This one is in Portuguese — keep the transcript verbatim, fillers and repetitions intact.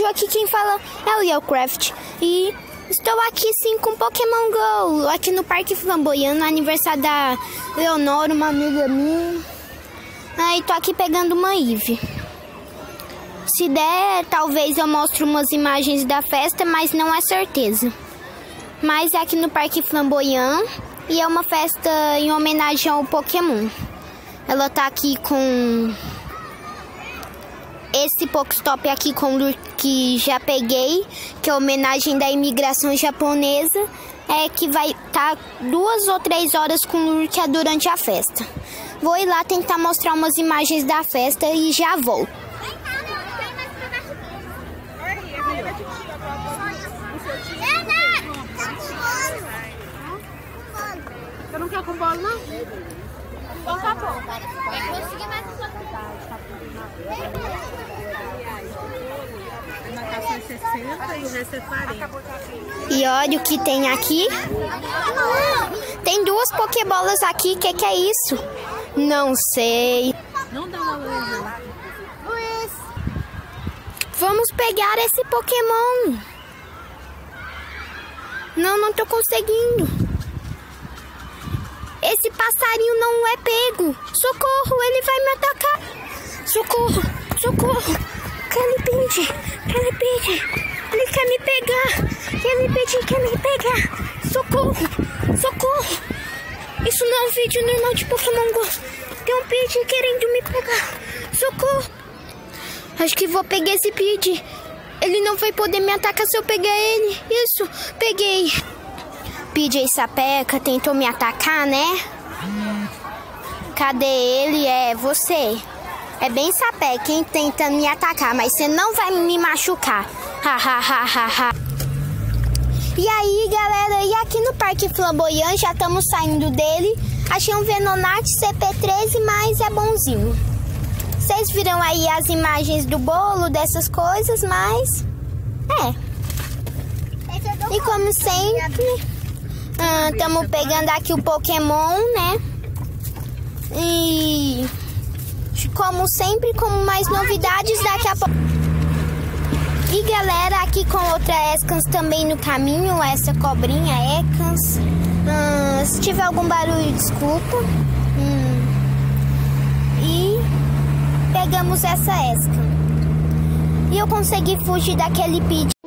aqui quem fala é o Leocraft. E estou aqui sim com Pokémon GO, aqui no Parque Flamboyant, no aniversário da Leonora, uma amiga minha. Aí tô aqui pegando uma Eevee. Se der, talvez eu mostre umas imagens da festa, mas não é certeza. Mas é aqui no Parque Flamboyant e é uma festa em homenagem ao Pokémon. Ela tá aqui com esse Pokestop aqui com que já peguei, que é homenagem da imigração japonesa, é que vai estar tá duas ou três horas com Lurkia durante a festa. Vou ir lá tentar mostrar umas imagens da festa e já volto. Você não quer com bolo, não? Então tá bom. Vai conseguir mais um pouco. Na caixa é sessenta e o resto é quarenta. E olha o que tem aqui. Tem duas Pokébolas aqui. O que, que é isso? Não sei. Não dá uma luz. Luiz, vamos pegar esse Pokémon. Não, não tô conseguindo. Esse passarinho não é pego. Socorro, ele vai me atacar. Socorro, socorro. Kellypid, Kellypid. Ele quer me pegar. Kellypid quer me pegar. Socorro, socorro. Isso não é um vídeo normal de Pokémon GO. Tem um Pidgey querendo me pegar. Socorro. Acho que vou pegar esse Pidgey. Ele não vai poder me atacar se eu pegar ele. Isso, peguei. Pidgey sapeca tentou me atacar, né? Cadê ele? É você. É bem sapeca quem tenta me atacar, mas você não vai me machucar. Ha, ha, ha, ha, ha. E aí, galera, e aqui no Parque Flamboyant, já estamos saindo dele. Achei um Venonat C P treze, mas é bonzinho. Vocês viram aí as imagens do bolo, dessas coisas, mas... É. E como sempre... Estamos ah, pegando aqui o Pokémon, né? E como sempre, com mais novidades daqui a pouco. E galera, aqui com outra Ekans também no caminho, essa cobrinha Ekans. Ah, se tiver algum barulho, desculpa. Hum. E pegamos essa Ekans. E eu consegui fugir daquele Pidgey.